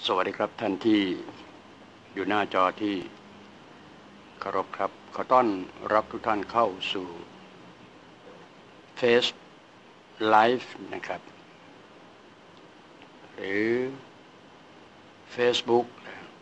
สวัสดีครับท่านที่อยู่หน้าจอที่เคารพครับขอต้อนรับทุกท่านเข้าสู่ Face Live นะครับหรือ Facebook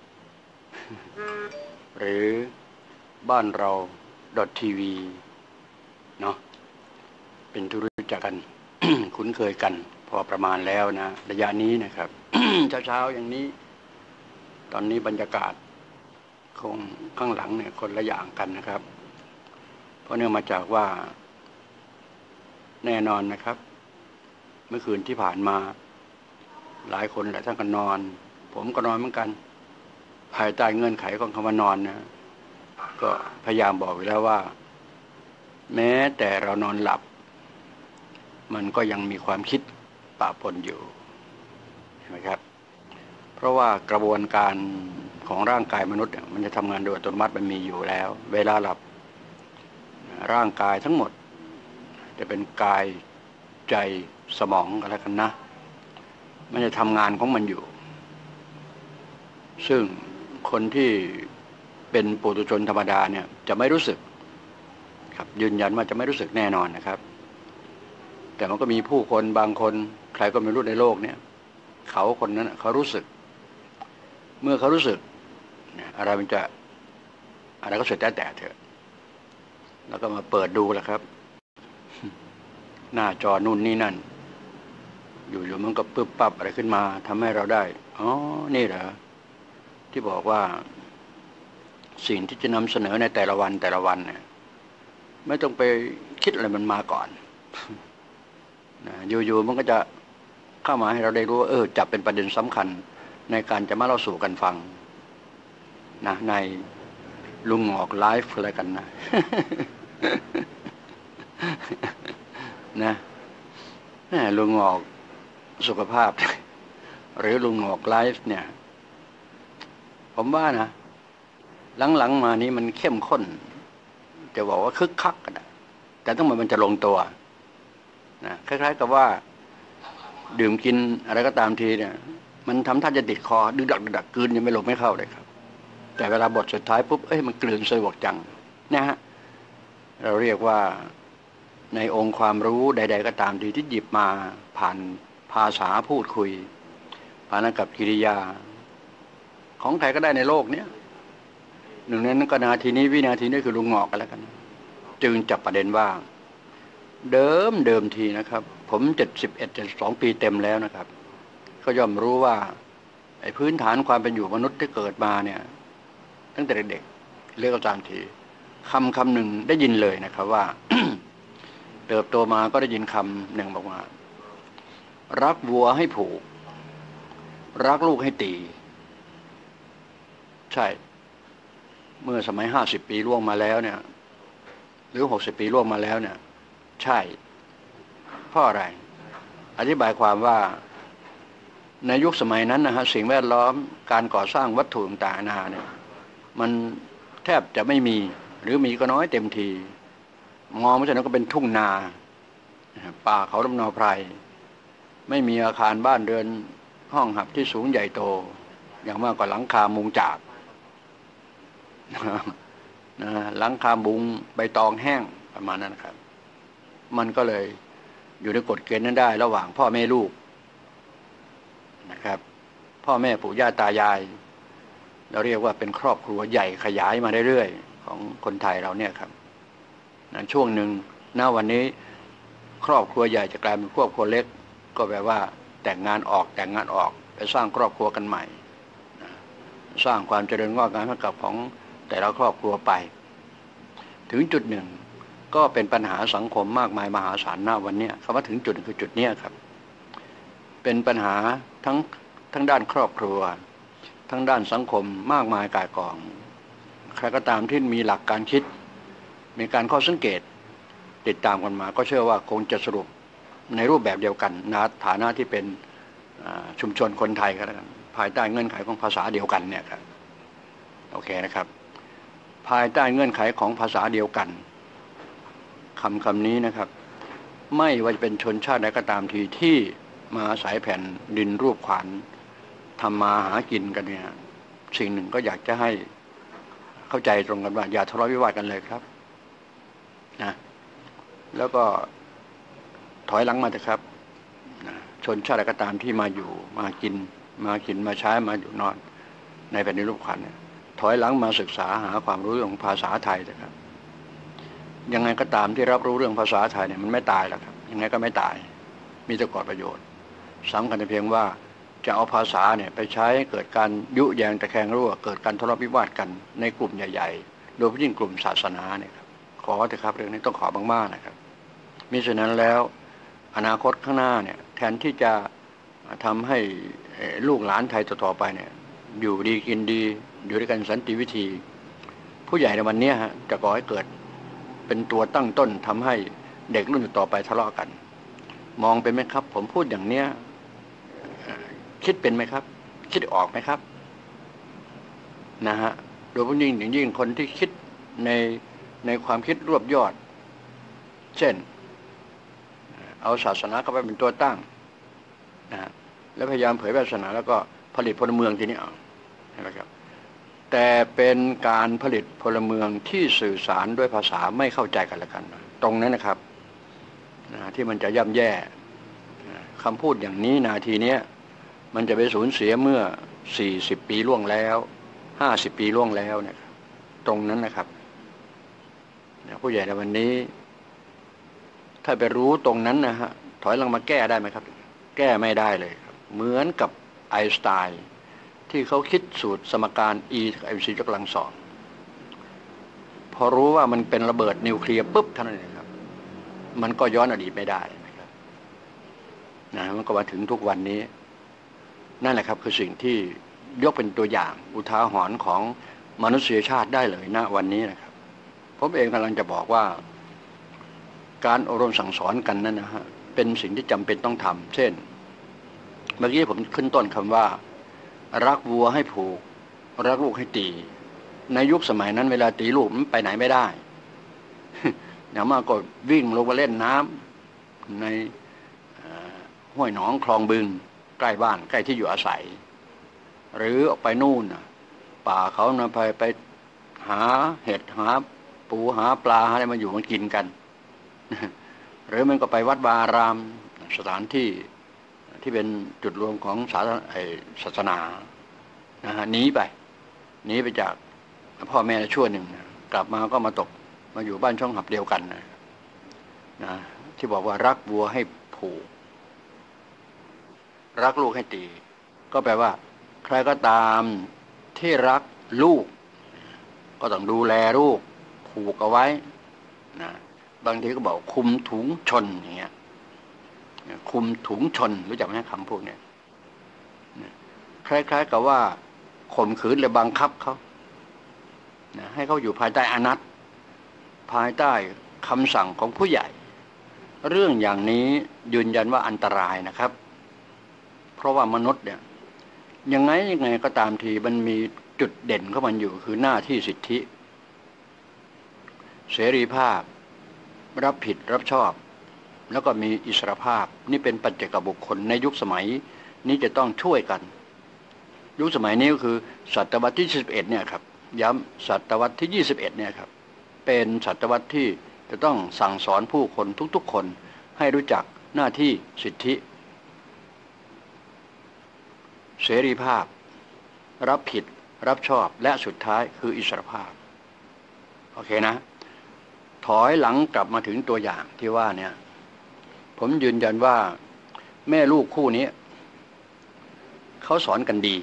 หรือบ้านเรา .tv เนาะเป็นที่รู้จักกัน คุ้นเคยกันพอประมาณแล้วนะระยะนี้นะครับ เช้าๆอย่างนี้ตอนนี้บรรยากาศคงข้างหลังเนี่ยคนละอย่างกันนะครับเพราะเนื่องมาจากว่าแน่นอนนะครับเมื่อคืนที่ผ่านมาหลายคนหลายท่านก็นอนผมก็นอนเหมือนกันภายใต้เงื่อนไขของคำว่านอนนะก็พยายามบอกไว้แล้วว่าแม้แต่เรานอนหลับมันก็ยังมีความคิดปะปนอยู่เห็นไหมครับเพราะว่ากระบวนการของร่างกายมนุษย์มันจะทำงานโดยอัตโนมัติมันมีอยู่แล้วเวลาหลับร่างกายทั้งหมดจะเป็นกายใจสมองอะไรกันนะมันจะทำงานของมันอยู่ซึ่งคนที่เป็นปุถุชนธรรมดาเนี่ยจะไม่รู้สึกครับยืนยันว่าจะไม่รู้สึกแน่นอนนะครับแต่มันก็มีผู้คนบางคนใครก็ไม่รู้ในโลกเนี่ยเขาคนนั้นเขารู้สึกเมื่อเขารู้สึกอะไรมันจะอะไรก็สุดแต่เถอะแล้วก็มาเปิดดูแหละครับหน้าจอนู่นนี่นั่นอยู่ๆมันก็ปึ๊บปั๊บอะไรขึ้นมาทำให้เราได้อ๋อนี่เหรอที่บอกว่าสิ่งที่จะนำเสนอในแต่ละวันเนี่ยไม่ต้องไปคิดอะไรมันมาก่อนนะอยู่ๆมันก็จะเข้ามาให้เราได้รู้ว่าจับเป็นประเด็นสำคัญในการจะมาเล่าสู่กันฟังนะในลุงหงอกไลฟ์อะไรกันนะนะลุงหงอกสุขภาพหรือลุงหงอกไลฟ์เนี่ยผมว่านะหลังๆมานี้มันเข้มข้นจะบอกว่าคึกคักกันแต่ต้องมันจะลงตัวนะคล้ายๆกับว่าดื่มกินอะไรก็ตามทีเนี่ยมันทำท่าจะติดคอดึกดักกลืนยังไม่ลงไม่เข้าเลยครับแต่เวลาบทสุดท้ายปุ๊บมันกลืนสะดวกจังนะฮะเราเรียกว่าในองค์ความรู้ใดๆก็ตามทีที่หยิบมาผ่านภาษาพูดคุยผ่านกับกิริยาของใครก็ได้ในโลกเนี้ยหนึ่งในนั้นก็นาทีนี้วินาทีนี้คือลุงหงอกกันแล้วกันจึงจับประเด็นว่าเดิมทีนะครับผม72 ปีเต็มแล้วนะครับก็ย่อมรู้ว่าไอ้พื้นฐานความเป็นอยู่มนุษย์ที่เกิดมาเนี่ยตั้งแต่เด็กเรียกตามทีคำหนึ่งได้ยินเลยนะครับว่า เติบโตมาก็ได้ยินคำหนึ่งบอกว่ารักวัวให้ผูกรักลูกให้ตีใช่เมื่อสมัย50 ปีล่วงมาแล้วเนี่ยหรือ60 ปีล่วงมาแล้วเนี่ยใช่เพราะอะไรอธิบายความว่าในยุคสมัยนั้นนะฮะสิ่งแวดล้อมการก่อสร้างวัตถุต่างๆนานาเนี่ยมันแทบจะไม่มีหรือมีก็น้อยเต็มทีมองไม่ใช่นั้นก็เป็นทุ่งนาป่าเขาลำนาวไพรไม่มีอาคารบ้านเรือนห้องหับที่สูงใหญ่โตอย่างมากกว่าหลังคามุงจากหลังคามุงใบตองแห้งประมาณนั้นครับมันก็เลยอยู่ในกฎเกณฑ์นั้นได้ระหว่างพ่อแม่ลูกนะครับพ่อแม่ปู่ย่าตายายเราเรียกว่าเป็นครอบครัวใหญ่ขยายมาเรื่อยๆของคนไทยเราเนี่ยครับช่วงหนึ่งณวันนี้ครอบครัวใหญ่จะกลายเป็นครอบครัวเล็กก็แปลว่าแต่งงานออกไปสร้างครอบครัวกันใหม่สร้างความเจริญงอกงามให้กับของแต่ละครอบครัวไปถึงจุดหนึ่งก็เป็นปัญหาสังคมมากมายมหาศาลณวันนี้คำว่าถึงจุดคือจุดนี้ครับเป็นปัญหาทั้งด้านครอบครัวทั้งด้านสังคมมากมายก่ายกองใครก็ตามที่มีหลักการคิดมีการข้อสังเกตติดตามกันมาก็เชื่อว่าคงจะสรุปในรูปแบบเดียวกันในฐานะที่เป็นชุมชนคนไทยกันภายใต้เงื่อนไขของภาษาเดียวกันเนี่ยครับโอเคนะครับภายใต้เงื่อนไขของภาษาเดียวกันคำนี้นะครับไม่ว่าจะเป็นชนชาติใดก็ตามทีที่มาอาศัยแผ่นดินรูปขวานทำมาหากินกันเนี่ยสิ่งหนึ่งก็อยากจะให้เข้าใจตรงกันว่าอย่าทะเลาะวิวาทกันเลยครับนะแล้วก็ถอยหลังมาเถอะครับนะชนชาติก็ตามที่มาอยู่มากินมาใช้มาอยู่นอนในแผ่นดินรูปขันธ์เนี่ยถอยหลังมาศึกษาหาความรู้เรื่องภาษาไทยเถอะครับยังไงก็ตามที่รับรู้เรื่องภาษาไทยเนี่ยมันไม่ตายหรอกครับยังไงก็ไม่ตายมีแต่ก่อประโยชน์สำคัญแต่เพียงว่าจะเอาภาษาเนี่ยไปใช้เกิดการยุแยงตะแคงรั่วเกิดการทะเลาะวิวาทกันในกลุ่มใหญ่ๆโดยเฉพาะยิ่งกลุ่มศาสนาเนี่ยครับขอเถอะครับเรื่องนี้ต้องขอมากๆนะครับมิฉะนั้นแล้วอนาคตข้างหน้าเนี่ยแทนที่จะทำให้ลูกหลานไทยต่อไปเนี่ยอยู่ดีกินดีอยู่ด้วยกันสันติวิธีผู้ใหญ่ในวันนี้ฮะจะก่อให้เกิดเป็นตัวตั้งต้นทำให้เด็กรุ่นต่อไปทะเลาะกันมองเป็นไหมครับผมพูดอย่างเนี้ยคิดเป็นไหมครับคิดออกไหมครับนะฮะโดยเฉพาะยิ่งคนที่คิดในความคิดรวบยอดเช่นเอาศาสนาเข้าไปเป็นตัวตั้งนะฮะแล้วพยายามเผยแพร่ศาสนาแล้วก็ผลิตพลเมืองทีนี้เอาใช่ไหมครับแต่เป็นการผลิตพลเมืองที่สื่อสารด้วยภาษาไม่เข้าใจกันละกันตรงนั้นนะครับที่มันจะย่ำแย่คำพูดอย่างนี้นาทีนี้มันจะไปสูญเสียเมื่อ40 ปีล่วงแล้ว50 ปีล่วงแล้วนะครับตรงนั้นนะครับผู้ใหญ่ในวันนี้ถ้าไปรู้ตรงนั้นนะฮะถอยหลังมาแก้ได้ไหมครับแก้ไม่ได้เลยครับเหมือนกับไอน์สไตน์ที่เขาคิดสูตรสมการ E กับ mc ยกกำลังสองพอรู้ว่ามันเป็นระเบิดนิวเคลียร์ปุ๊บเท่านั้นเองครับมันก็ย้อนอดีตไม่ได้นะครับนะมันก็มาถึงทุกวันนี้นั่นแหละครับคือสิ่งที่ยกเป็นตัวอย่างอุทาหรณ์ของมนุษยชาติได้เลยณวันนี้นะครับผมเองกำลังจะบอกว่าการอบรมสั่งสอนกันนั้นนะฮะเป็นสิ่งที่จำเป็นต้องทำเช่นเมื่อกี้ผมขึ้นต้นคำว่ารักวัวให้ผูกรักลูกให้ตีในยุคสมัยนั้นเวลาตีลูกมันไปไหนไม่ได้อย่างมากก็วิ่งลงมาเล่นน้ำในห้วยหนองคลองบึงใกล้บ้านใกล้ที่อยู่อาศัยหรือออกไปนู่นป่าเขานะไปหาเห็ดหาปูหาปลาอะไรมาอยู่มากินกันหรือมันก็ไปวัดวาอารามสถานที่ที่เป็นจุดรวมของศาสนานะฮะหนีไปจากพ่อแม่ชั่วหนึ่งนะกลับมาก็มาอยู่บ้านช่องหับเดียวกันนะที่บอกว่ารักวัวให้ผูกรักลูกให้ตีก็แปลว่าใครก็ตามที่รักลูกก็ต้องดูแลลูกผูกเอาไว้นะบางทีก็บอกคุมถุงชนอย่างเงี้ยคุมถุงชนรู้จักไหมคำพวกนี้คล้ายๆกับว่าข่มขืนหรือบังคับเขาให้เขาอยู่ภายใต้อานัตภายใต้คำสั่งของผู้ใหญ่เรื่องอย่างนี้ยืนยันว่าอันตรายนะครับเพราะว่ามนุษย์เนี่ยยังไงก็ตามทีมันมีจุดเด่นของมันอยู่คือหน้าที่สิทธิเสรีภาพรับผิดรับชอบแล้วก็มีอิสรภาพนี่เป็นปัจเจกบุคคลในยุคสมัยนี้จะต้องช่วยกันยุคสมัยนี้ก็คือศตวรรษที่21เนี่ยครับย้ำศตวรรษที่21เนี่ยครับเป็นศตวรรษที่จะต้องสั่งสอนผู้คนทุกๆคนให้รู้จักหน้าที่สิทธิเสรีภาพรับผิดรับชอบและสุดท้ายคืออิสรภาพโอเคนะถอยหลังกลับมาถึงตัวอย่างที่ว่าเนี่ยผมยืนยันว่าแม่ลูกคู่นี้เขาสอนกันดี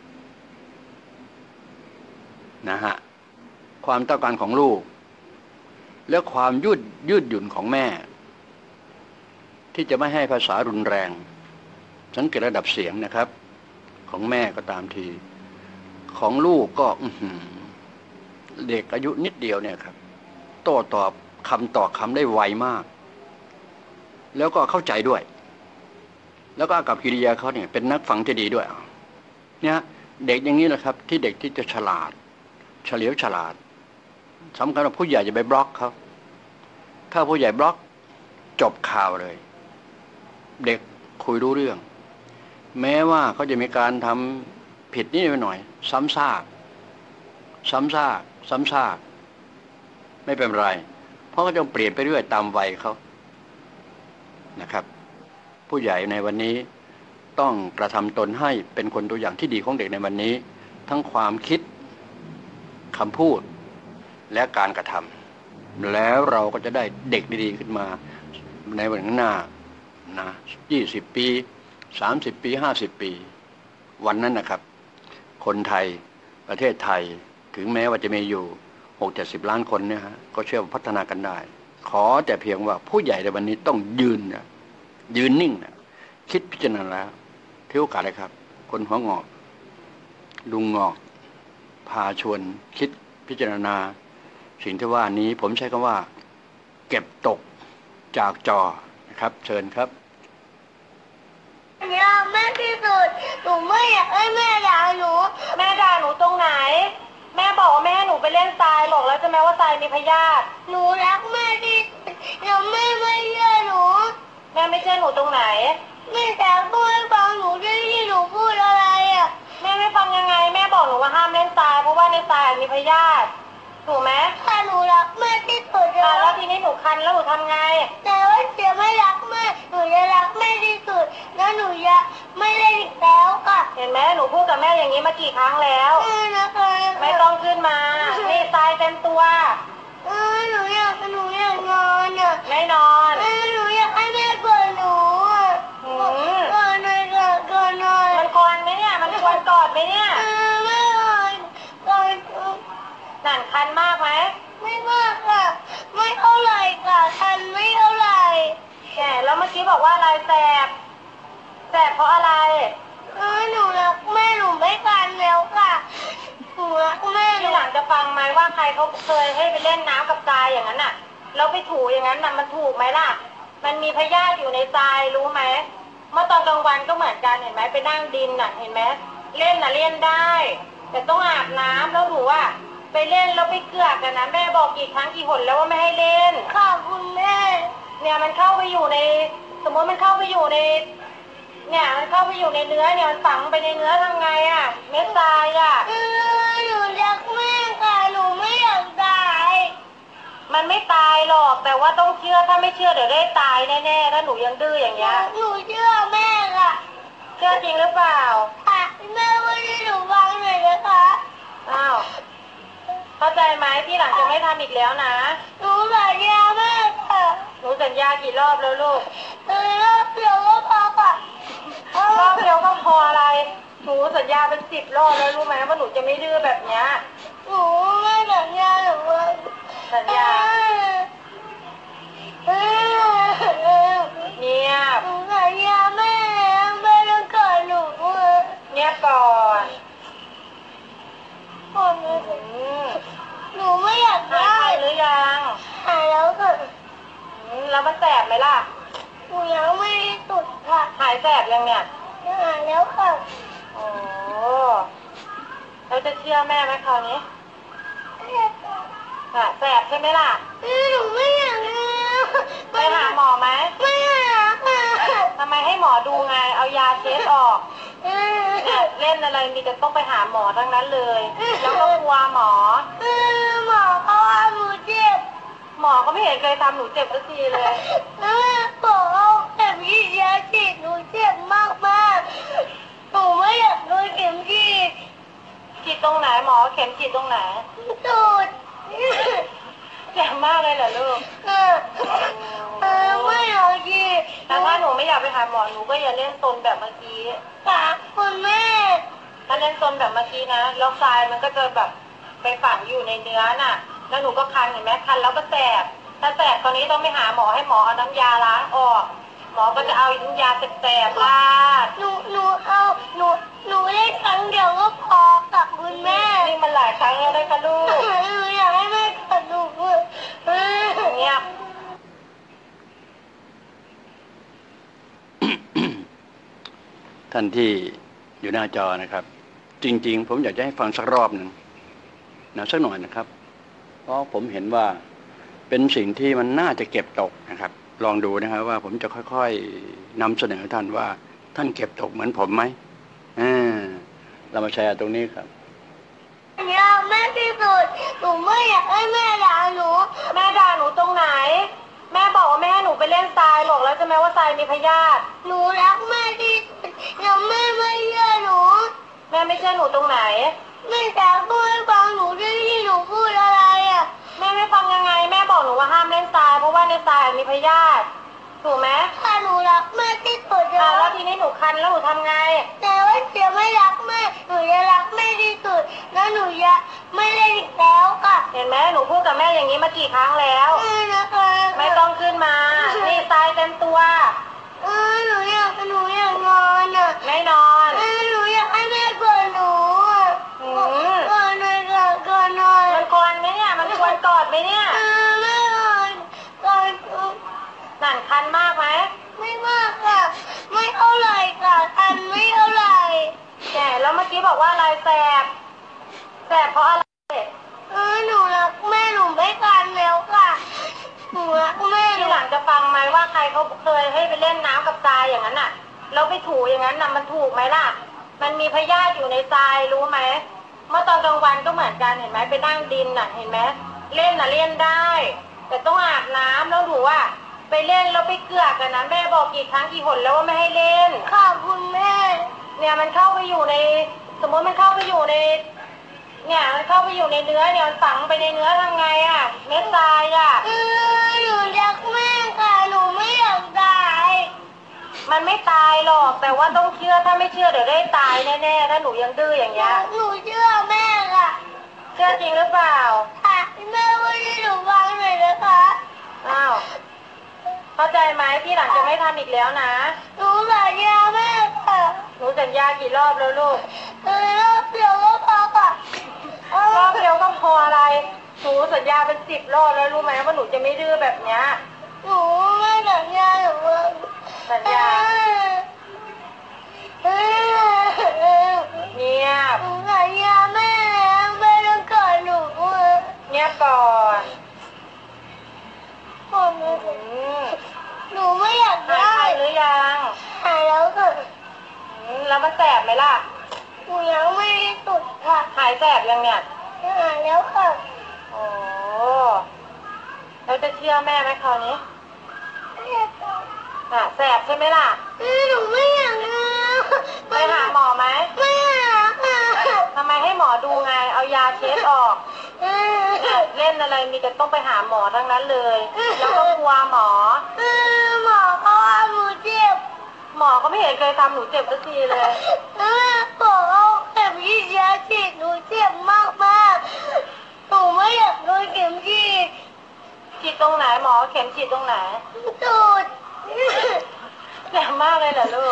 นะฮะความต้องการของลูกและความยืดหยุ่นของแม่ที่จะไม่ให้ภาษารุนแรงสังเกตระดับเสียงนะครับของแม่ก็ตามทีของลูกก็เด็กอายุนิดเดียวเนี่ยครับโต้ตอบคำต่อคำได้ไวมากแล้วก็เข้าใจด้วยแล้วก็กับกิริยาเขาเนี่ยเป็นนักฟังที่ดีด้วยเนี่ยเด็กอย่างนี้แหละครับที่เด็กที่จะฉลาดเฉลียวฉลาดสำคัญว่าผู้ใหญ่จะไปบล็อกเขาถ้าผู้ใหญ่บล็อกจบข่าวเลยเด็กคุยรู้เรื่องแม้ว่าเขาจะมีการทำผิดนิดหน่อยซ้ำซากไม่เป็นไรเพราะเขาจะเปลี่ยนไปเรื่อยตามวัยเขานะครับผู้ใหญ่ในวันนี้ต้องกระทำตนให้เป็นคนตัวอย่างที่ดีของเด็กในวันนี้ทั้งความคิดคำพูดและการกระทำแล้วเราก็จะได้เด็กดีๆขึ้นมาในวันข้างหน้านะ20 ปี30 ปี50 ปีวันนั้นนะครับคนไทยประเทศไทยถึงแม้ว่าจะมีอยู่60-70 ล้านคนเนี่ยฮะก็เชื่อว่าพัฒนากันได้ขอแต่เพียงว่าผู้ใหญ่ในวันนี้ต้องยืนนิ่งนะคิดพิจารณาแล้วถือโอกาสเลยครับคนหัวงอกลุงงอกพาชวนคิดพิจารณาสิ่งที่ว่านี้ผมใช้คำว่าเก็บตกจากจอนะครับเชิญครับอยากแม่ที่สุดหนูไม่อยากให้แม่ด่าหนูแม่ด่าหนูตรงไหนแม่บอกว่าแม่ให้หนูไปเล่นทรายบอกแล้วใช่ไหมว่าทรายมีพยาธิหนูรักแม่ที่สุดแต่แม่ไม่เชื่อหนูแม่ไม่เชื่อหนูตรงไหนแม่แต่ก็ไม่ฟังหนูที่หนูพูดอะไรอ่ะแม่ไม่ฟังยังไงแม่บอกหนูว่าห้ามเล่นทรายเพราะว่าในทรายมีพยาธิถูกไหมถ้าหนูรักแม่ที่สุดแล้วทีนี้หนูคันแล้วหนูทำไงแต่ว่าเสียไม่รักแม่หนูจะรักแม่ที่สุดแล้วหนูจะไม่เล่นอีกแล้วค่ะเห็นไหมหนูพูดกับแม่อย่างนี้มากี่ครั้งแล้วนะคะไม่ต้องขึ้นมานี่ทรายเต็มตัวหนูอยากนอนอ่ะไม่นอนหนูอยากให้แม่กอดหนูกอดหน่อยมันกอดไหมเนี่ยมันควรกอดไหมเนี่ยไม่กอดนั่นคันมากไหมไม่มากค่ะไม่เท่าไหร่ค่ะคันไม่เท่าไหร่แกแล้วเมื่อกี้บอกว่าอะไรแสบเพราะอะไรหนูรักแม่หนูไม่คันแล้วค่ะหนูรักแม่ที่หลังจะฟังไหมว่าใครเขาเคยให้ไปเล่นน้ำกับทรายอย่างนั้นน่ะแล้วไปถูอย่างนั้นมันถูกไหมล่ะมันมีพยาธิอยู่ในทรายรู้ไหมเมื่อตอนกลางวันก็เหมือนกันเห็นไหมไปนั่งดินน่ะเห็นไหมเล่นน่ะเล่นได้แต่ต้องอาบน้ำแล้วหนูว่าไปเล่นแล้วไปเกลือกกันนะแม่บอกกี่ครั้งกี่หนแล้วว่าไม่ให้เล่นขอบคุณแม่เนี่ยมันเข้าไปอยู่ในสมมติมันเข้าไปอยู่ในเนี่ยมันเข้าไปอยู่ในเนื้อเนี่ยมันฝังไปในเนื้อทำไงอ่ะเม็ดทรายอ่ะหนูรักแม่ค่ะหนูไม่อยากตายมันไม่ตายหรอกแต่ว่าต้องเชื่อถ้าไม่เชื่อเดี๋ยวได้ตายแน่ๆถ้าหนูยังดื้ออย่างเงี้ยหนูเชื่อแม่ค่ะเชื่อจริงหรือเปล่าค่ะแม่ว่าให้หนูฟังหน่อยนะคะอ้าวเข้าใจไหมที่หลังจะไม่ทำอีกแล้วนะหนูสัญญาแม่ค่ะหนูสัญญากี่รอบแล้วลูกรอบเดียวก็พอค่ะรอบเดียวก็พออะไรหนูสัญญาเป็น10 รอบแล้วรู้ไหมว่าหนูจะไม่ดื้อแบบเนี้ยหนูไม่สัญญาหนูสัญญาเนี่ยหนูสัญญาแม่ไม่ต้องกอดหนูเนี่ยก่อนหนูไม่อยากได้หรือยังหายแล้วค่ะแล้วมันแสบไหมล่ะหนูยังไม่สุดค่ะหายแสบยังเนี่ยหายแล้วค่ะโอ้เราจะเชื่อแม่ไหมคราวนี้แสบใช่ไหมล่ะหนูไม่อยากไปหาหมอไหมไม่อยากทำไมให้หมอดูไงเอายาเช็ดออกเล่นอะไรมีแต่ต้องไปหาหมอทั้งนั้นเลยแล้วก็กลัวหมอเขาว่าหนูเจ็บหมอก็ไม่เห็นเคยทำหนูเจ็บสักทีเลยบอกเขาเข็มฉีดยาฉีดหนูเจ็บมากหนูไม่อยากโดนเข็มฉีดตรงไหนหมอเข็มฉีดตรงไหนตูดเจ็บมากเลยเหรอลูกไม่อยากฉีดแต่ถ้าหนูไม่อยากไปหาหมอหนูก็อย่าเล่นซนแบบเมื่อกี้ค่ะคุณแม่ถ้าเล่นซนแบบเมื่อกี้นะแล้วทรายมันก็จะแบบไปฝังอยู่ในเนื้อน่ะแล้วหนูก็คันเห็นไหมคันแล้วก็แสบถ้าแสบตอนนี้ต้องไปหาหมอให้หมอเอาน้ำยาล้างออกหมอก็จะเอาน้ำยาแสบๆราดหนูได้ครั้งเดียวก็พอกับคุณแม่นี่มันหลายครั้งแล้วได้ค่ะลูกหนูอยากให้แม่กอดหนูเงียบท่านที่อยู่หน้าจอนะครับจริงๆผมอยากจะให้ฟังสักรอบหนึ่งนะสักหน่อยนะครับเพราะผมเห็นว่าเป็นสิ่งที่มันน่าจะเก็บตกนะครับลองดูนะครับว่าผมจะค่อยๆนำเสนอท่านว่าท่านเก็บตกเหมือนผมไหมเรามาแชร์ตรงนี้ครับอยากแม่ที่สุดหนูไม่อยากให้แม่ด่าหนูแม่ด่าหนูตรงไหนแม่บอกว่าแม่ให้หนูไปเล่นทรายบอกแล้วใช่ไหมว่าทรายมีพยาธิหนูรักแม่ที่สุดยังแม่ไม่เชื่อหนูแม่ไม่เชื่อหนูตรงไหนแม่จะพูดให้ฟังหนูที่หนูพูดอะไรอ่ะแม่ไม่ฟังยังไงแม่บอกหนูว่าห้ามเล่นทรายเพราะว่าในทรายมีพยาธิถูกไหมถ้าหนูรักแม่ที่สุดแล้วทีนี้หนูคันแล้วหนูทำไงแต่ว่าจะไม่รักแม่หนูจะรักแม่ที่สุดแล้วหนูจะไม่เล่นอีกแล้วค่ะเห็นไหมหนูพูดกับแม่อย่างนี้มากี่ครั้งแล้วไม่ต้องขึ้นมานี่ทรายเต็มตัวหนูอยากนอนอ่ะไม่นอนหนูอยากให้แม่กอดหนูกอดหน่อยมันควรไหมเนี่ยมันควรกอดไหมเนี่ยไม่กอดนั่นคันมากไหมไม่มากค่ะไม่เท่าไหร่ค่ะคันไม่เท่าไหร่แต่แล้วเมื่อกี้บอกว่าอะไรแสบเพราะอะไรหนูรักแม่หนูไม่คันแล้วค่ะหนูรักแม่ทีหลังจะฟังไหมว่าใครเขาเคยให้ไปเล่นน้ำกับทรายอย่างนั้นน่ะแล้วไปถูอย่างนั้นน่ะมันถูกไหมล่ะมันมีพยาธิอยู่ในทรายรู้ไหมเมื่อตอนกลางวันก็เหมือนกันเห็นไหมไปนั่งดินน่ะเห็นไหมเล่นน่ะเล่นได้แต่ต้องอาบน้ำแล้วถูว่าไปเล่นแล้วไปเกลือกกันนะแม่บอกกี่ครั้งกี่หนแล้วว่าไม่ให้เล่นค่ะคุณแม่เนี่ยมันเข้าไปอยู่ในสมมติมันเข้าไปอยู่ในเนี่ยมันเข้าไปอยู่ในเนื้อเนี่ยมันฝังไปในเนื้อทำไงอ่ะเม็ดทรายอ่ะหนูรักแม่ค่ะหนูไม่อยากตายมันไม่ตายหรอกแต่ว่าต้องเชื่อถ้าไม่เชื่อเดี๋ยวได้ตายแน่ๆถ้าหนูยังดื้ออย่างเงี้ยหนูเชื่อแม่ค่ะเชื่อจริงหรือเปล่าค่ะแม่ว่าให้หนูฟังหน่อยนะคะอ้าวเข้าใจไหมที่หลังจะไม่ทำอีกแล้วนะหนูสัญญาแม่ค่ะหนูสัญญากี่รอบแล้วลูกรอบเดียวก็พอค่ะรอบเดียวก็พออะไรหนูสัญญาเป็น10 รอบแล้วรู้ไหมว่าหนูจะไม่ดื้อแบบเนี้ยหนูไม่สัญญาหนูสัญญาเงียบหนูสัญญาแม่แล้วแม่ต้องกอดหนูเงียบก่อนหนูไม่อยากได้หายหรือยังหายแล้วค่ะแล้วมันแสบไหมล่ะหนูยังไม่ได้สุดค่ะหายแสบยังเนี่ยหายแล้วค่ะโอ้แล้วจะเชื่อแม่ไหมคราวนี้แสบใช่ไหมล่ะหนูไม่อยากไปหาหมอไหมไม่อยากทำไมให้หมอดูไงเอายาเช็ดออกเล่นอะไรมีแต่ต้องไปหาหมอทั้งนั้นเลยแล้วก็กลัวหมอเขาทำหนูเจ็บหมอก็ไม่เห็นเคยทำหนูเจ็บสักทีเลยบอกเขาเข็มฉีดยาฉีดหนูเจ็บมากหนูไม่อยากโดนเข็มฉีดตรงไหนหมอเข็มฉีดตรงไหนตูดแรงมากเลยเหรอลูก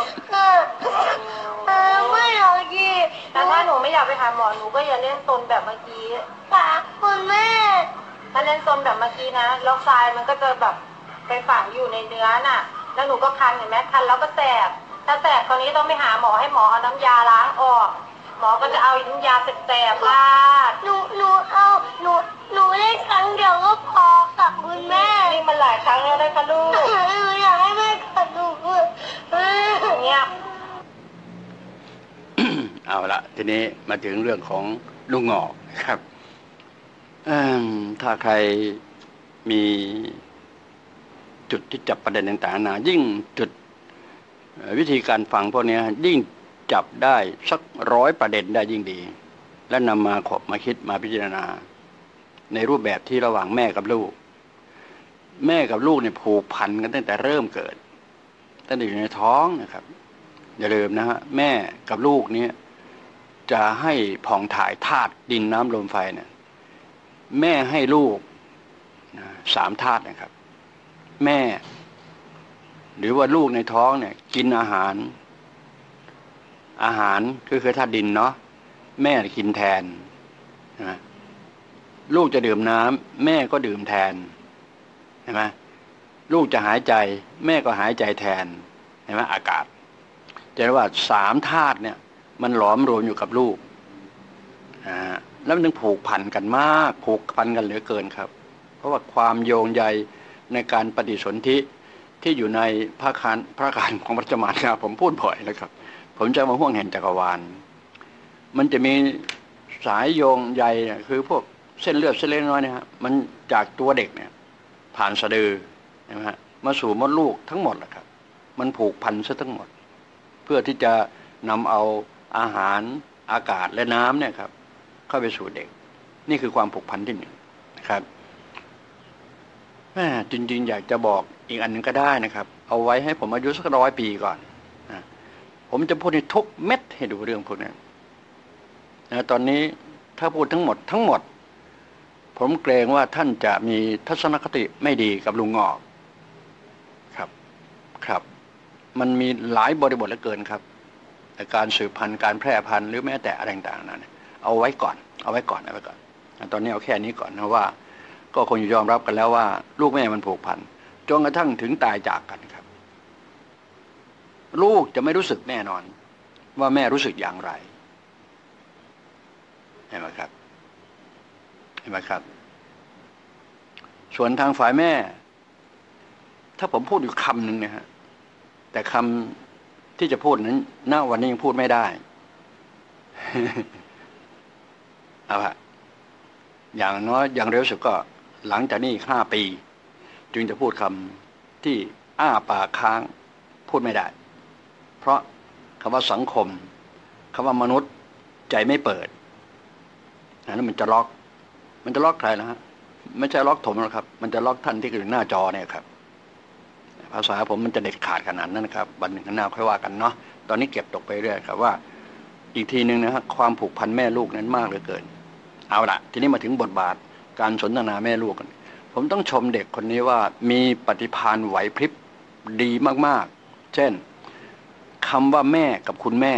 ไม่อยากฉีดแต่ถ้าหนูไม่อยากไปหาหมอหนูก็อย่าเล่นซนแบบเมื่อกี้ค่ะคุณแม่ถ้าเล่นซนแบบเมื่อกี้นะแล้วทรายมันก็จะแบบไปฝังอยู่ในเนื้อน่ะแล้วหนูก็คันเห็นไหมคันแล้วก็แสบถ้าแสบคราวนี้ต้องไปหาหมอให้หมอเอาน้ำยาล้างออกหมอก็จะเอาน้ำยาแสบๆราดหนูเล่นครั้งเดียวก็พอค่ะคุณแม่นี่มันหลายครั้งแล้วนะคะลูกหนูอยากให้แม่กอดหนูเงียบเอาละทีนี้มาถึงเรื่องของลูกงอกครับถ้าใครมีจุดที่จับประเด็นต่างๆนะยิ่งจุดวิธีการฟังพวกนี้ยิ่งจับได้สัก100 ประเด็นได้ยิ่งดีและนำมาคิดมาพิจารณาในรูปแบบที่ระหว่างแม่กับลูกเนี่ยผูกพันกันตั้งแต่เริ่มเกิดตั้งแต่อยู่ในท้องนะครับอย่าลืมนะฮะแม่กับลูกนี้จะให้ผ่องถ่ายธาตุดินน้ำลมไฟเนี่ยแม่ให้ลูก3 ธาตุนะครับแม่หรือว่าลูกในท้องเนี่ยกินอาหารก็คือธาตุดินเนาะแม่กินแทนนะลูกจะดื่มน้ำแม่ก็ดื่มแทนเห็นไหมลูกจะหายใจแม่ก็หายใจแทนเห็นไหมอากาศจะเรียกว่า3 ธาตุเนี่ยมันหลอมรวมอยู่กับลูกแล้วมันถึงผูกพันกันมากผูกพันกันเหลือเกินครับเพราะว่าความโยงใยในการปฏิสนธิที่อยู่ในพระคารของพระจมานครับผมพูดบ่อยนะครับผมจะมาห่วงแห่งจักรวาลมันจะมีสายโยงใยคือพวกเส้นเลือดเส้นเล็กน้อยเนี่ยฮะมันจากตัวเด็กเนี่ยผ่านสะดือนะฮะมาสู่มดลูกทั้งหมดแหละครับมันผูกพันซะทั้งหมดเพื่อที่จะนำเอาอาหารอากาศและน้ำเนี่ยครับเข้าไปสู่เด็กนี่คือความผูกพันที่หนึ่งนะครับแม่จริงๆอยากจะบอกอีกอันหนึ่งก็ได้นะครับเอาไว้ให้ผมอายุสัก100 ปีก่อนนะผมจะพูดในทุกเม็ดให้ดูเรื่องพวกนั้นนะตอนนี้ถ้าพูดทั้งหมดผมเกรงว่าท่านจะมีทัศนคติไม่ดีกับลุงงอกครับมันมีหลายบริบทเหลือเกินครับในการสืบพันธุ์การแพร่พันธุ์หรือแม้แต่อะไรต่างๆนั้นเอาไว้ก่อนตอนนี้เอาแค่นี้ก่อนนะว่าก็คงยอมรับกันแล้วว่าลูกแม่มันผูกพันจนกระทั่งถึงตายจากกันครับลูกจะไม่รู้สึกแน่นอนว่าแม่รู้สึกอย่างไรเห็นไหมครับส่วนทางฝ่ายแม่ถ้าผมพูดอยู่คำหนึ่งนะฮะแต่คำที่จะพูดนั้นณวันนี้ยังพูดไม่ได้ เอาละอย่างน้อยอย่างเร็วสุดก็หลังจากนี้อีก5 ปีจึงจะพูดคำที่อ้าปากค้างพูดไม่ได้เพราะคำว่าสังคมคำว่ามนุษย์ใจไม่เปิดนั้นมันจะล็อกใครนะฮะไม่ใช่ล็อกผมหรอกครับมันจะล็อกท่านที่อยู่หน้าจอเนี่ยครับภาษาผมมันจะเด็ดขาดขนาดนั้นนะครับวันหนึ่งข้างหน้าค่อยว่ากันเนาะตอนนี้เก็บตกไปเรื่อยครับว่าอีกทีนึงนะฮะความผูกพันแม่ลูกนั้นมากเหลือเกินเอาล่ะทีนี้มาถึงบทบาทการสนทนาแม่ลูกกันผมต้องชมเด็กคนนี้ว่ามีปฏิภาณไหวพริบดีมากๆเช่นคำว่าแม่กับคุณแม่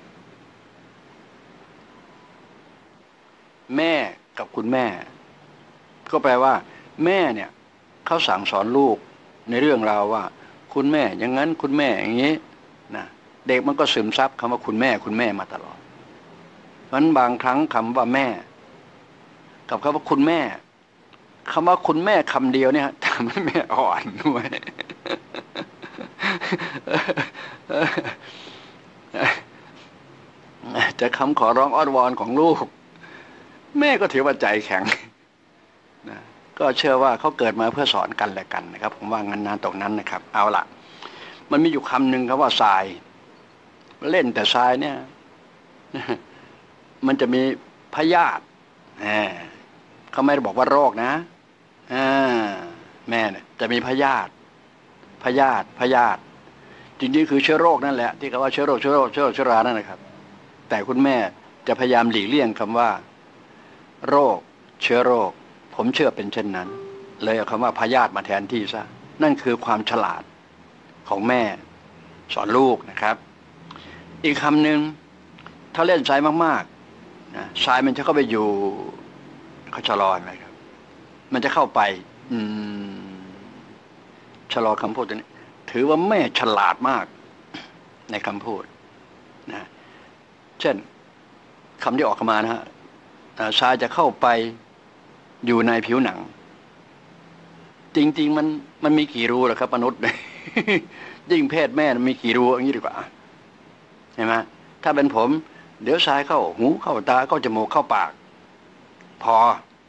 กับคุณแม่ก็แปลว่าแม่เนี่ยเขาสั่งสอนลูกในเรื่องราวว่าคุณแม่อย่างนั้นคุณแม่อย่างนี้นะเด็กมันก็ซึมซับคำว่าคุณแม่มาตลอดเพราะฉะนั้นบางครั้งคำว่าแม่กับคำว่าคุณแม่คำว่าคุณแม่คำเดียวเนี่ยทำให้แม่อ่อนด้วย จะคำขอร้องอ้อนวอนของลูกแม่ก็ถือว่าใจแข็งนะก็เชื่อว่าเขาเกิดมาเพื่อสอนกันและกันนะครับผมว่างั้นนะตรงนั้นนะครับเอาล่ะมันมีอยู่คำหนึ่งครับว่าทรายเล่นแต่ทรายเนี่ยมันจะมีพยาธิเขาไม่ได้บอกว่าโรคนะแม่เนี่ยจะมีพยาธิจริงๆคือเชื้อโรคนั่นแหละที่เขาว่าเชื้อรานั่นนะครับแต่คุณแม่จะพยายามหลีกเลี่ยงคำว่าโรคเชื้อโรคผมเชื่อเป็นเช่นนั้นเลยเอาคำว่าพยาธิมาแทนที่ซะนั่นคือความฉลาดของแม่สอนลูกนะครับอีกคำหนึ่งถ้าเล่นทรายมากๆนะทรายมันจะเข้าไปอยู่เขาชะลอไหมครับมันจะเข้าไปชะลอคำพูดตัวนี้ถือว่าแม่ฉลาดมากในคำพูดนะเช่นคำที่ออกมานะฮะทรายจะเข้าไปอยู่ในผิวหนังจริงๆมันมีกี่รูล่ะครับมนุษย์ ยิ่งเพศแม่มีกี่รูอย่างนี้ดีกว่าเห็นไหมถ้าเป็นผมเดี๋ยวทรายเข้าหูเข้าตาเข้าจมูกเข้าปากพอ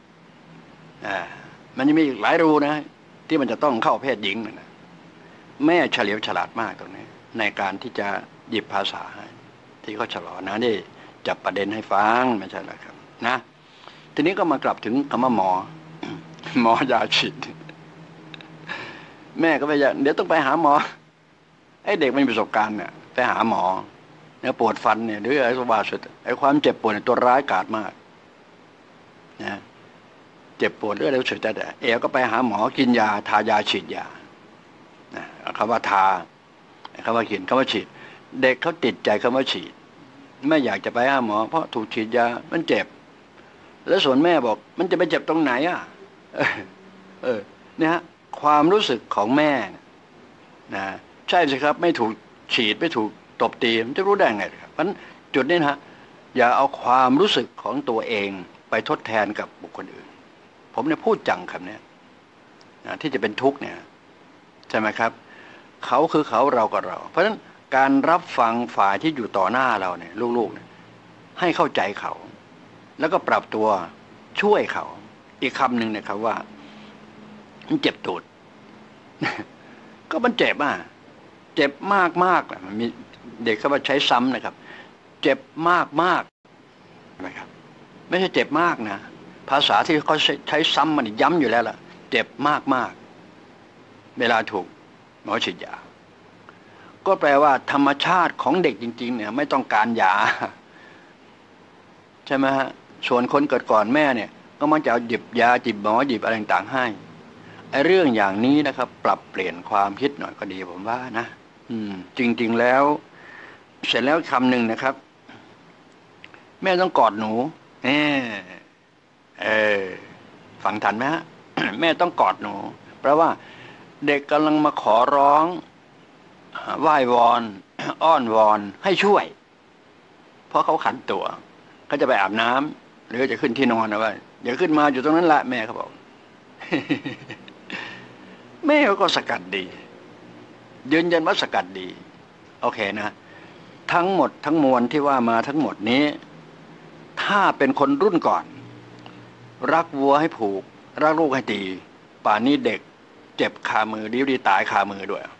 มันจะมีอีกหลายรูนะที่มันจะต้องเข้าเพศหญิงนะแม่เฉลียวฉลาดมากตรงนี้ในการที่จะหยิบภาษาที่เขาฉลาดนะนี่จับประเด็นให้ฟังไม่ใช่หรอครับนะทีนี้ก็มากลับถึงคำว่าหมอยาฉีดแม่ก็ไปเดี๋ยวต้องไปหาหมอไอ้เด็กไม่มีประสบการณ์เนี่ยไปหาหมอเนี่ยปวดฟันเนี่ยหรืออะไรสว่าสุดไอ้ความเจ็บปวดเนี่ยตัวร้ายกาจมากนะเจ็บปวดหรืออะไรสุดแต่ก็ไปหาหมอกินยาทายาฉีดยานะคำว่าทาคำว่ากินคำว่าฉีดเด็กเขาติดใจคำว่าฉีดไม่อยากจะไปหาหมอเพราะถูกฉีดยามันเจ็บแล้วส่วนแม่บอกมันจะไปเจ็บตรงไหนเนี่ยฮะความรู้สึกของแม่นะใช่สิครับไม่ถูกฉีดไม่ถูกตบตีมันจะรู้ได้ไงครับเพราะฉะนั้นจุดนี้นะอย่าเอาความรู้สึกของตัวเองไปทดแทนกับบุคคลอื่นผมเนี่ยพูดจังคำนี้ที่จะเป็นทุกข์เนี่ยใช่ไหมครับเขาคือเขาเรากับเราเพราะฉะนั้นการรับฟังฝ่ายที่อยู่ต่อหน้าเราเนี่ยลูกๆเนี่ยให้เข้าใจเขาแล้วก็ปรับตัวช่วยเขาอีกคำหนึ่งเนี่ยครับว่ามันเจ็บตูด ก็มันเจ็บอ่ะเจ็บมากมากมีเด็กเขาว่าใช้ซ้ำนะครับเจ็บมากมากนะครับไม่ใช่เจ็บมากนะภาษาที่เขาใช้ซ้ำมันย้ำอยู่แล้วล่ะเจ็บมากมากเวลาถูกหมอฉีดยาก็แปลว่าธรรมชาติของเด็กจริงๆเนี่ยไม่ต้องการยาใช่ไหมฮะส่วนคนเกิดก่อนแม่เนี่ยก็มักจะหยิบยาจิบหมอหยิบอะไรต่างๆให้ไอ้เรื่องอย่างนี้นะครับปรับเปลี่ยนความคิดหน่อยก็ดีผมว่านะจริงๆแล้วเสร็จแล้วคำหนึ่งนะครับแม่ต้องกอดหนูฟังทันไหมฮะ แม่ต้องกอดหนูเพราะว่าเด็กกำลังมาขอร้องไหว้วอน อ้อนวอนให้ช่วยเพราะเขาขันตัวเขาจะไปอาบน้ำหรือจะขึ้นที่นอนนะว่าอย่าขึ้นมาอยู่ตรงนั้นละแม่เขาบอก แม่ก็สกัดดียืนยันว่าสกัดดีโอเคนะทั้งหมดทั้งมวลที่ว่ามาทั้งหมดนี้ถ้าเป็นคนรุ่นก่อนรักวัวให้ผูกรักลูกให้ตีป่านนี้เด็กเจ็บคามือดีตายคามือด้วย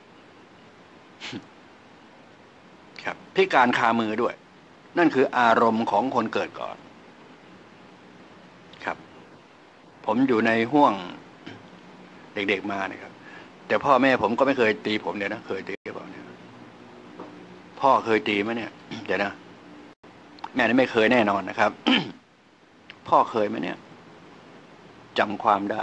ครับพิการคามือด้วยนั่นคืออารมณ์ของคนเกิดก่อนครับผมอยู่ในห่วงเด็กๆมานะครับแต่พ่อแม่ผมก็ไม่เคยตีผมเนี่ยนะเคยตีผมเนี่ยพ่อเคยตีไหมเนี่ยเดี๋ยวนะแม่นี่ไม่เคยแน่นอนนะครับ พ่อเคยไหมเนี่ยจำความได้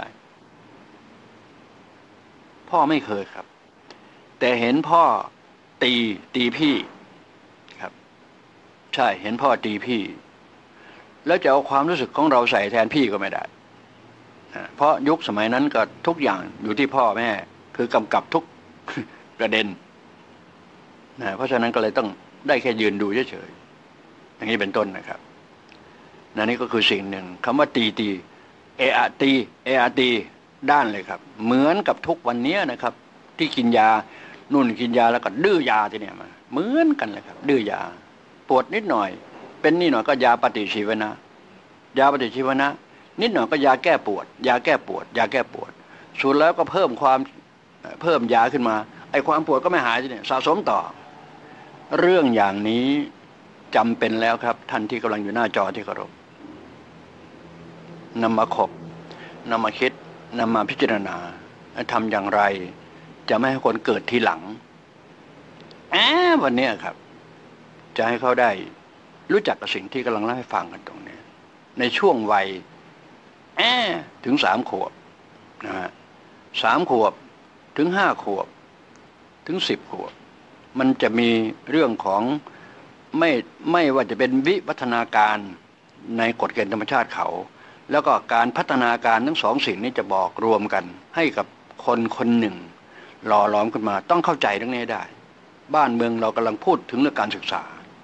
พ่อไม่เคยครับแต่เห็นพ่อตีพี่ครับใช่เห็นพ่อตีพี่แล้วจะเอาความรู้สึกของเราใส่แทนพี่ก็ไม่ได้เพราะยุคสมัยนั้นก็ทุกอย่างอยู่ที่พ่อแม่คือกำกับทุกประเด็นนะเพราะฉะนั้นก็เลยต้องได้แค่ยืนดูเฉยๆอย่างนี้เป็นต้นนะครับนี่ก็คือสิ่งหนึ่งคำว่าตีเออะตีด้านเลยครับเหมือนกับทุกวันนี้นะครับที่กินยานุ่นกินยาแล้วก็ดื้อยาทีเนี่ยมาเหมือนกันเลยครับดื้อยาปวดนิดหน่อยเป็นนี่หน่อยก็ยาปฏิชีวนะยาปฏิชีวนะนิดหน่อยก็ยาแก้ปวดยาแก้ปวดสุดแล้วก็เพิ่มยาขึ้นมาไอ้ความปวดก็ไม่หายทีเนี่ยสะสมต่อเรื่องอย่างนี้จำเป็นแล้วครับท่านที่กำลังอยู่หน้าจอที่เคารพนำมาคบนำมาคิดนำมาพิจารณาทำอย่างไรจะไม่ให้คนเกิดทีหลังวันนี้ครับจะให้เขาได้รู้จักกับสิ่งที่กำลังเล่าให้ฟังกันตรงนี้ในช่วงวัยถึง3 ขวบนะฮะ3 ขวบถึง5 ขวบถึง10 ขวบมันจะมีเรื่องของไม่ว่าจะเป็นวิวัฒนาการในกฎเกณฑ์ธรรมชาติเขาแล้วก็การพัฒนาการทั้ง2 สิ่งนี้จะบอกรวมกันให้กับคนหนึ่งหล่อหลอมขึ้นมาต้องเข้าใจเรื่องนี้ได้บ้านเมืองเรากำลังพูดถึงเรื่องการศึกษา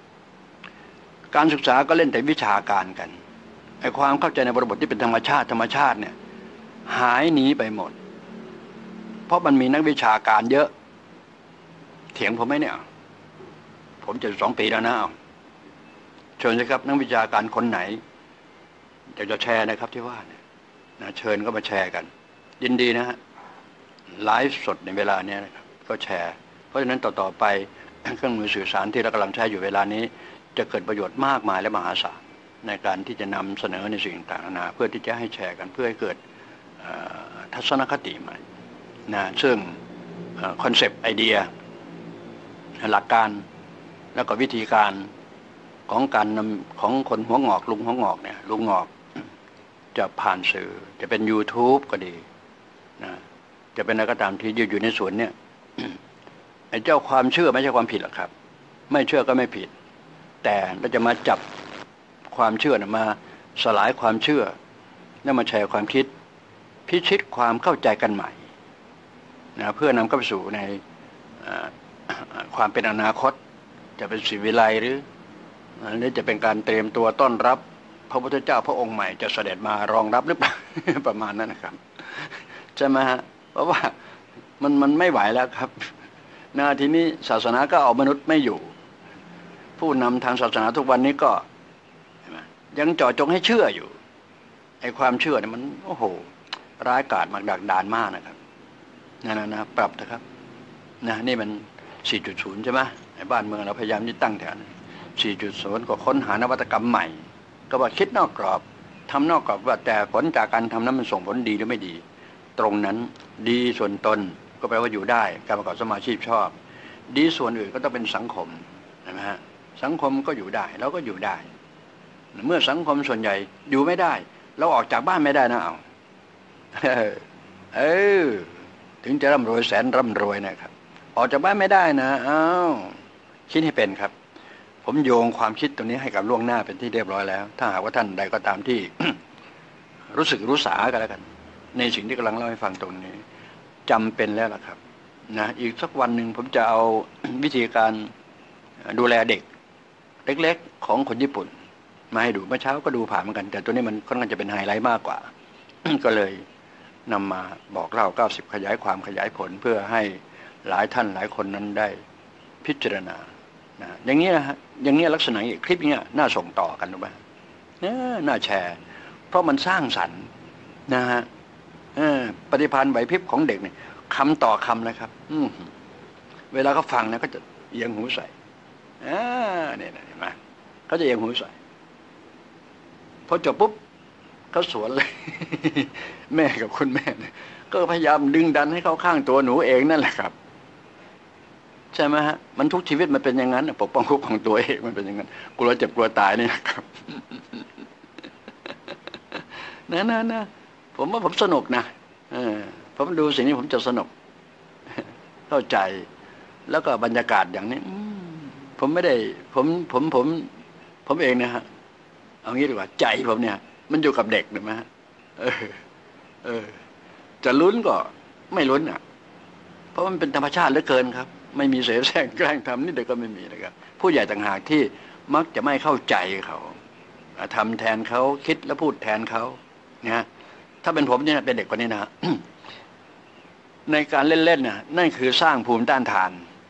ก็เล่นแต่วิชาการกันไอ้ความเข้าใจในบริบทที่เป็นธรรมชาติเนี่ยหายหนีไปหมดเพราะมันมีนักวิชาการเยอะเถียงผมไหมเนี่ยผม72 ปีแล้วนะเชิญสิครับนักวิชาการคนไหนอยากจะแชร์นะครับที่ว่าเนี่ยนะเชิญก็มาแชร์กันยินดีนะฮะไลฟ์สดในเวลานี้นะครับก็แชร์เพราะฉะนั้นต่อไปเครื่องมือสื่อสารที่เรากำลังใช้อยู่เวลานี้จะเกิดประโยชน์มากมายและมหาศาลในการที่จะนำเสนอในสิ่งต่างๆนานาเพื่อที่จะให้แชร์กันเพื่อให้เกิดทัศนคติใหม่นะซึ่งคอนเซปต์ไอเดียหลักการแล้วก็วิธีการของการนำของคนหัวงอกลุงหัวงอกเนี่ยลุงงอกจะผ่านสื่อจะเป็น YouTube ก็ดีนะจะเป็นอะไรก็ตามที่อยู่ในสวนเนี่ย ไอ้เจ้าความเชื่อไม่ใช่ความผิดหรอกครับไม่เชื่อก็ไม่ผิดแต่เราจะมาจับความเชื่อมาสลายความเชื่อแล้วมาแชร์ความคิดพิชิตความเข้าใจกันใหม่นะเพื่อนำเข้าไปสู่ในความเป็นอนาคตจะเป็นศิวิไลหรือจะเป็นการเตรียมตัวต้อนรับพระพุทธเจ้าพระองค์ใหม่จะเสด็จมารองรับหรือเปล่า ประมาณนั้นนะครับใช่ไหมฮะเพราะว่ามันไม่ไหวแล้วครับนะทีนี้ศาสนาก็เอามนุษย์ไม่อยู่ผู้นำทางศาสนาทุกวันนี้ก็ยังเจาะจงให้เชื่ออยู่ไอ้ความเชื่อเนี่ยมันโอ้โหร้ายกาจมากดักดานมากนะครับนะปรับนะครับนะนี่มัน 4.0 ใช่ไหมไอ้บ้านเมืองเราพยายามที่ตั้งแถว 4.0 ก็ค้นหานวัตกรรมใหม่ก็ว่าคิดนอกกรอบทำนอกกรอบว่าแต่ผลจากการทำนั้นมันส่งผลดีหรือไม่ดีตรงนั้นดีส่วนตนก็แปลว่าอยู่ได้การประกอบสมาชีพชอบดีส่วนอื่นก็ต้องเป็นสังคมนะฮะสังคมก็อยู่ได้เราก็อยู่ได้เมื่อสังคมส่วนใหญ่อยู่ไม่ได้เราออกจากบ้านไม่ได้นะถึงจะร่ำรวยแสนร่ำรวยนะครับออกจากบ้านไม่ได้นะคิดให้เป็นครับผมโยงความคิดตรงนี้ให้กับล่วงหน้าเป็นที่เรียบร้อยแล้วถ้าหากว่าท่านใดก็ตามที่ รู้สึกรู้สากันแล้วกันในสิ่งที่กำลังเล่าให้ฟังตรงนี้จำเป็นแล้วล่ะครับนะอีกสักวันหนึ่งผมจะเอา วิธีการดูแลเด็กเล็กๆของคนญี่ปุ่นมาให้ดูเมื่อเช้าก็ดูผ่านเหมือนกันแต่ตัวนี้มันค่อนข้างจะเป็นไฮไลท์มากกว่า ก็เลยนำมาบอกเล่า90ขยายความขยายผลเพื่อให้หลายท่านหลายคนนั้นได้พิจารณานะอย่างนี้นะฮะอย่างนี้ลักษณะคลิปนี้น่าส่งต่อกันรู้ไหมน่าแชร์เพราะมันสร้างสรรค์นะฮะปฏิภาณไหวพริบของเด็กเนี่ยคำต่อคำนะครับเวลาเขาฟังนะก็จะเอียงหูใส่เนี่ยเห็นไหมเขาจะเอียงหูใส่พอจบปุ๊บเขาสวนเลย แม่กับคุณแม่เนี่ยก็พยายามดึงดันให้เข้าข้างตัวหนูเองนั่นแหละครับใช่ไหมฮะมันทุกชีวิตมันเป็นอย่างนั้นปกป้องคุ้มของตัวเองมันเป็นอย่างนั้นกลัวเจ็บกลัวตายนี่ครับ นะผมว่าผมสนุกนะผมดูสิ่งนี้ผมจะสนุก เข้าใจแล้วก็บรรยากาศอย่างนี้ผมไม่ได้ผมเองนะฮะเอางี้ดีกว่าใจผมเนี่ยมันอยู่กับเด็กถูกไหมฮะจะลุ้นก็ไม่ลุ้นอ่ะเพราะมันเป็นธรรมชาติเหลือเกินครับไม่มีเสแสร้งแกล้งทำนี่เด็กก็ไม่มีนะครับผู้ใหญ่ต่างหากที่มักจะไม่เข้าใจเขาทำแทนเขาคิดแล้วพูดแทนเขานะถ้าเป็นผมเนี่ยเป็นเด็กคนนี้นะ ในการเล่นๆน่ะนั่นคือสร้างภูมิต้านทาน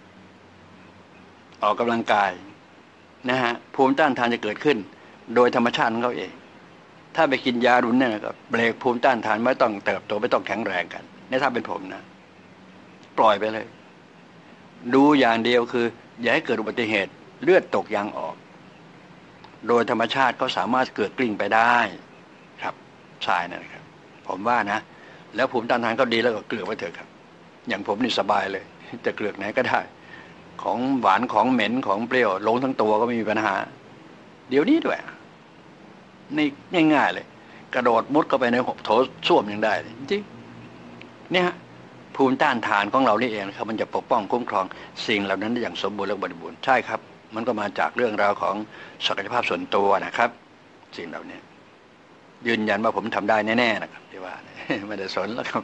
ออกกำลังกายนะฮะภูมิต้านทานจะเกิดขึ้นโดยธรรมชาติของเขาเองถ้าไปกินยารุนเนี่ยก็เบรกภูมิต้านทานไม่ต้องเติบโตไม่ต้องแข็งแรงกันนี่ถ้าเป็นผมนะปล่อยไปเลยดูอย่างเดียวคืออย่าให้เกิดอุบัติเหตุเลือดตกยางออกโดยธรรมชาติก็สามารถเกิดกลิ้งไปได้ครับชายนะครับผมว่านะแล้วภูมิต้านทานก็ดีแล้วก็เกลือกไปเถอะครับอย่างผมนี่สบายเลยจะเกลือกไหนก็ได้ของหวานของเหม็นของเปรี้ยวลงทั้งตัวก็ไม่มีปัญหาเดี๋ยวนี้ด้วยนี่ง่ายๆเลยกระโดดมุดเข้าไปในโถส้วมยังได้จริงเนี่ยภูมิต้านทานของเรานี่เองครับมันจะปกป้องคุ้มครองสิ่งเหล่านั้นได้อย่างสมบูรณ์และบริบูรณ์ใช่ครับมันก็มาจากเรื่องราวของศักยภาพส่วนตัวนะครับสิ่งเหล่านี้ยืนยันว่าผมทำได้แน่ๆนะครับที่ว่าไม่ได้สนแล้วครับ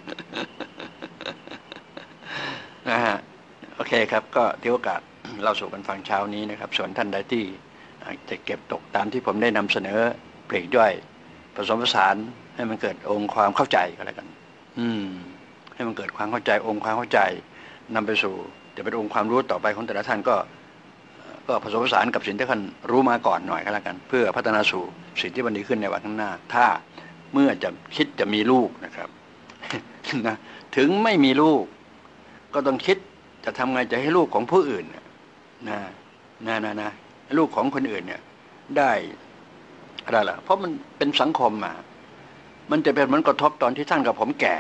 นะฮะโอเคครับก็ที่โอกาสเราสู่กันฟังเช้านี้นะครับส่วนท่านใดที่จะเก็บตกตามที่ผมได้นำเสนอปลีกย่อยผสมผสานให้มันเกิดองค์ความเข้าใจก็แล้วกันให้มันเกิดความเข้าใจองค์ความเข้าใจนำไปสู่จะเป็นองค์ความรู้ต่อไปของแต่ละท่านก็ผสมผสานกับสิ่งที่ท่านรู้มาก่อนหน่อยก็แล้วกันเพื่อพัฒนาสู่สิ่งที่มันดีขึ้นในวันข้างหน้าถ้าเมื่อจะคิดจะมีลูกนะครับ นะถึงไม่มีลูกก็ต้องคิดจะทำไงจะให้ลูกของผู้อื่นนะลูกของคนอื่นเนี่ยได้อะไรล่ะเพราะมันเป็นสังคมมามันจะเป็นเหมือนกระทบตอนที่ท่านกับผมแก่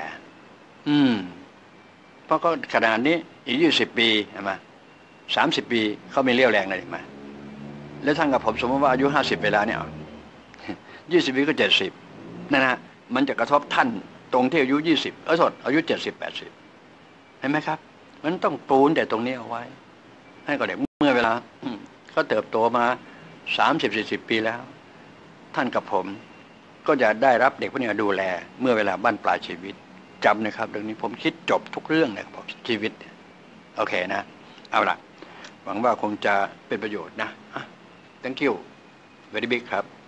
เพราะก็ขนาดนี้อีก20 ปีใช่ไหม30 ปีเขาไม่เลี้ยวแรงเลยมาแล้วท่านกับผมสมมติว่าอายุ50เวลาเนี่ย20 ปีก็70นะฮะมันจะกระทบท่านตรงที่อายุ20อายุ70 80เห็นไหมครับมันต้องปูนแต่ตรงนี้เอาไว้ให้กับเด็กเมื่อเวลาเขาเติบโตมา30-40 ปีแล้วท่านกับผมก็จะได้รับเด็กพวกนี้ดูแลเมื่อเวลาบั้นปลายชีวิตจำนะครับเรื่องนี้ผมคิดจบทุกเรื่องเลยครับชีวิตโอเคนะเอาล่ะหวังว่าคงจะเป็นประโยชน์นะthank you very big ครับ